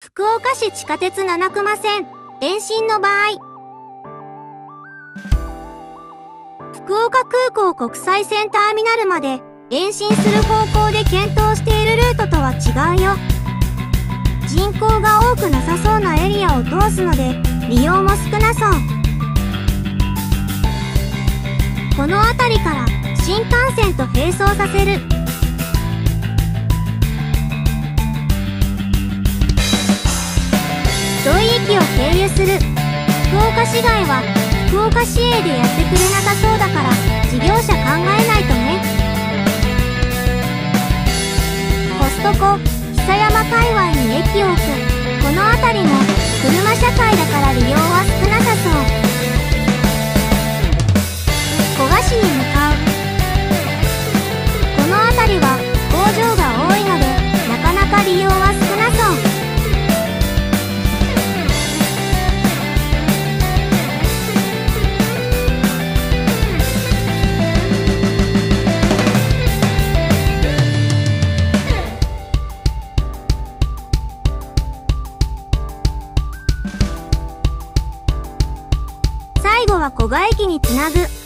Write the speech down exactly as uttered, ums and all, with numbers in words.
福岡市地下鉄七隈線、延伸の場合、福岡空港国際線ターミナルまで延伸する方向で検討しているルートとは違うよ。人口が多くなさそうなエリアを通すので、利用も少なそう。この辺りから新幹線と並走させる。土井駅を経由する。福岡市街は福岡市営でやってくれなさそうだから事業者考えないとね。コストコ、久山界隈に駅を置く。この辺りも車社会だから利用は少なさそう。古賀市に向かう。この辺りは工場が多いのでなかなか利用は少なそう。最後は古賀駅につなぐ。